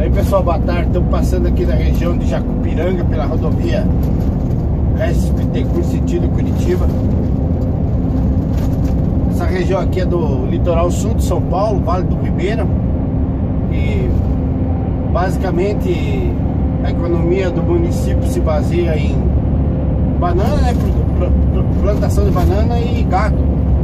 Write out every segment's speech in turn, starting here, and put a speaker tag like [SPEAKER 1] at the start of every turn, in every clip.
[SPEAKER 1] Aí pessoal, boa tarde, estamos passando aqui na região de Jacupiranga pela rodovia Regis Bittencourt, sentido Curitiba. Essa região aqui é do litoral sul de São Paulo, Vale do Ribeira. E basicamente a economia do município se baseia em banana, né? Plantação de banana e gado.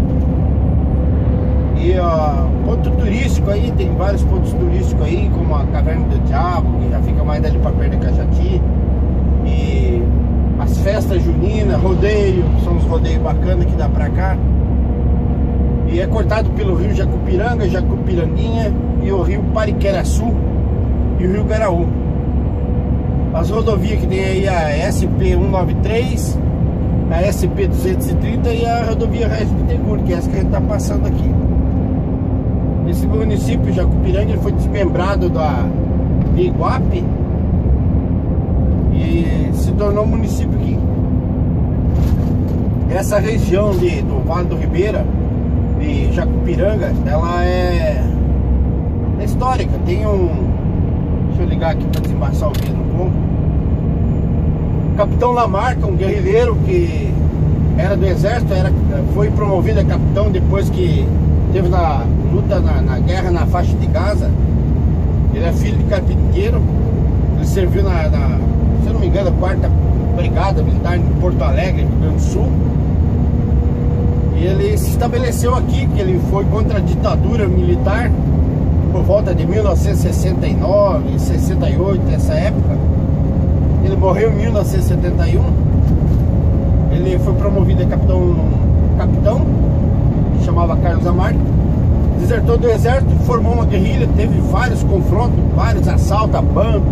[SPEAKER 1] E ponto turístico aí, tem vários pontos turísticos aí, como a Caverna do Diabo, que já fica mais dali pra perto de Cajati. E as festas juninas, rodeio, são uns rodeios bacanas que dá pra cá. E é cortado pelo rio Jacupiranga, Jacupiranguinha e o rio Pariqueraçu e o rio Garaú. As rodovias que tem aí a SP-193, a SP-230 e a rodovia Regis Bittencourt, que é essa que a gente tá passando aqui. Esse município, Jacupiranga, ele foi desmembrado de Iguape e se tornou município aqui. Essa região do Vale do Ribeira, de Jacupiranga, ela é histórica. Tem deixa eu ligar aqui para desembaçar o vídeo um pouco. Capitão Lamarca, um guerrilheiro que era do exército, foi promovido a capitão depois que teve na luta na guerra na faixa de Gaza. Ele é filho de carpinteiro. Ele serviu se eu não me engano, a 4ª Brigada Militar em Porto Alegre, Rio Grande do Sul. E ele se estabeleceu aqui, que ele foi contra a ditadura militar por volta de 1969, 68, essa época. Ele morreu em 1971. Ele foi promovido a capitão, que chamava Carlos Lamarca. Desertou do exército, formou uma guerrilha, teve vários confrontos, vários assaltos a banco,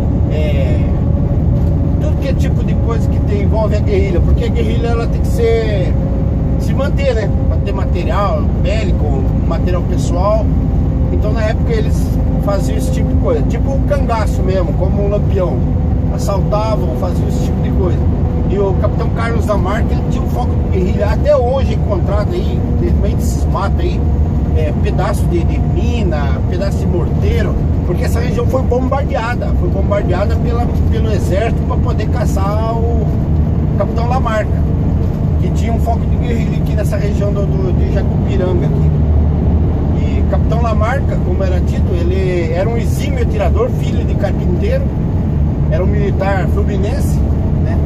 [SPEAKER 1] tudo que é tipo de coisa que envolve a guerrilha, porque a guerrilha ela tem que se manter, né? Para ter material bélico, material pessoal. Então na época eles faziam esse tipo de coisa, tipo o cangaço mesmo, como um lampião. Assaltavam, faziam esse tipo de coisa. E o capitão Carlos Lamarca, ele tinha um foco de guerrilha, até hoje encontrado aí, meio desses matos aí, pedaço de mina, pedaço de morteiro, porque essa região foi bombardeada pelo exército para poder caçar o capitão Lamarca, que tinha um foco de guerrilha aqui nessa região de Jacupiranga aqui. E capitão Lamarca, como era tido, ele era um exímio atirador, filho de carpinteiro, era um militar fluminense, né?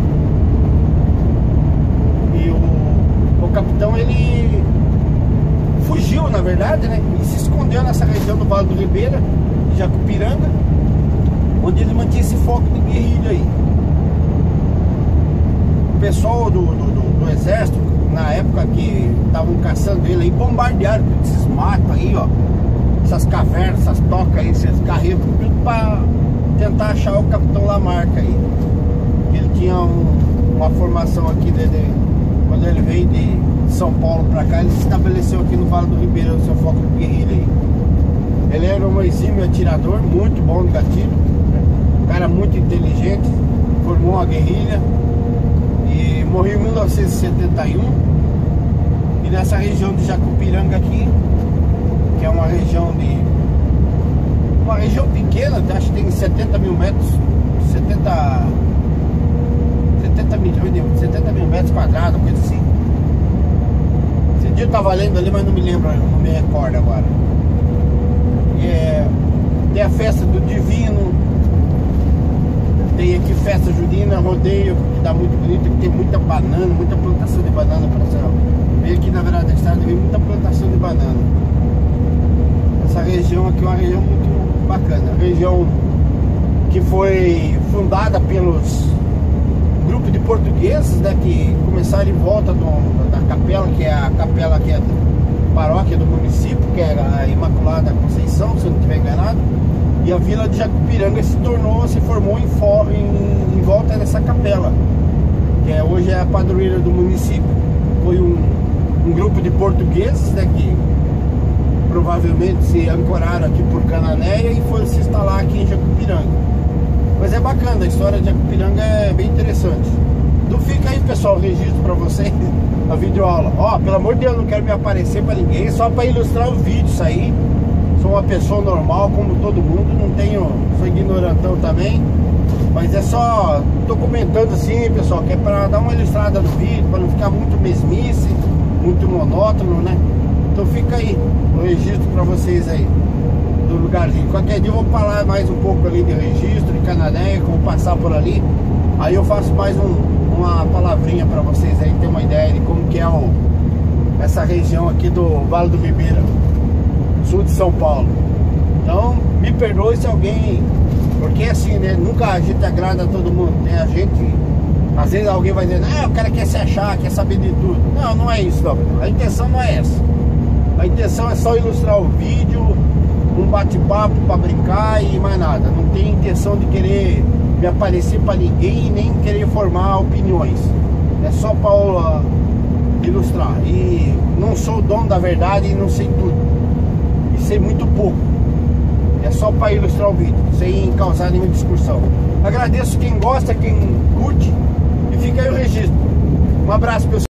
[SPEAKER 1] E o capitão, ele fugiu, na verdade, né? E se escondeu nessa região do Vale do Ribeira, de Jacupiranga, onde ele mantinha esse foco de guerrilha aí. O pessoal do exército, na época que estavam caçando ele aí, bombardearam esses matos aí, ó, essas cavernas, essas tocas aí, esses carreiros, tudo pra tentar achar o capitão Lamarca aí. Ele tinha uma formação aqui quando ele veio de São Paulo pra cá, ele se estabeleceu aqui no Vale do Ribeira, no seu foco de guerrilha aí. Ele era um exímio atirador, muito bom no gatilho, um cara muito inteligente, formou uma guerrilha e morreu em 1971. E nessa região de Jacupiranga aqui, que é uma região pequena, acho que tem 70 mil metros, 70 mil metros quadrados, coisa assim. Esse dia eu tava lendo ali, mas não me lembro, não me recordo agora. Tem a festa do Divino, tem aqui festa junina, rodeio, que tá muito bonito, que tem muita banana, muita plantação de banana para céu. Vem aqui na Verada da Estrada, vem muita plantação de banana. Essa região aqui é uma região muito bacana, região que foi fundada pelos grupos de portugueses, né, que começaram em volta da capela, que é a capela que é paróquia do município, que é a Imaculada Conceição, se eu não estiver enganado. E a vila de Jacupiranga se formou em volta dessa capela, que hoje é a padroeira do município. Foi um grupo de portugueses, né, que provavelmente se ancoraram aqui por Cananéia e foram se instalar aqui em Jacupiranga. Mas é bacana, a história de Jacupiranga é bem interessante. Então fica aí, pessoal, o registro para vocês, a videoaula. Ó, pelo amor de Deus, não quero me aparecer para ninguém, só para ilustrar o vídeo, isso aí. Sou uma pessoa normal, como todo mundo, sou ignorantão também. Mas é só, tô comentando assim, pessoal, que é pra dar uma ilustrada no vídeo, pra não ficar muito mesmice, muito monótono, né? Então fica aí o registro pra vocês aí do lugarzinho. Qualquer dia eu vou falar mais um pouco ali de registro, de Cananéia, que eu vou passar por ali. Aí eu faço mais uma palavrinha pra vocês aí, ter uma ideia de como que é essa região aqui do Vale do Ribeira, sul de São Paulo. Então, me perdoe se alguém... Porque assim, né? Nunca a gente agrada a todo mundo, né? A gente... Às vezes alguém vai dizer, o cara quer se achar, quer saber de tudo. Não, não é isso, não. A intenção não é essa. A intenção é só ilustrar o vídeo, um bate-papo pra brincar e mais nada. Não tem intenção de querer me aparecer pra ninguém, nem querer formar opiniões. É só pra ilustrar. E não sou o dono da verdade e não sei tudo. E sei muito pouco. É só para ilustrar o vídeo, sem causar nenhuma discussão. Agradeço quem gosta, quem curte. E fica aí o registro. Um abraço, pessoal.